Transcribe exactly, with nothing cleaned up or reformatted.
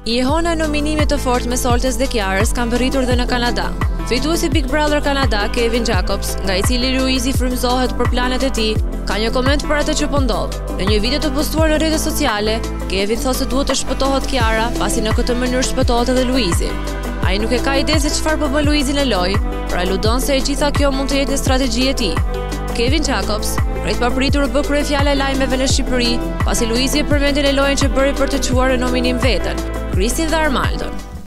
Jehona e nominimit të fortë me Soltes dhe Kiarës kanë bërritur dhe në Kanada. Fituesi Big Brother Kanada, Kevin Jacobs, nga i cili Luizi frymëzohet për planet e tij, ka një koment për atë që po ndodh. Në një video të postuar në rrjetet sociale, Kevin thosë se duhet të shpëtohet Kiara, pasi në këtë mënyrë shpëtohet edhe Luizi. Ai nuk e ka ide se çfarë po bën Luizi në lojë, por aludon se e gjitha kjo mund të jetë një strategji e tij. Kevin Jacobs pret papritur bë kryefjalë e lajmeve në Shqipëri, pasi Luizi e përmendi në lojën që bëri për të quar në nominim veten, Kristin dhe Armaldon.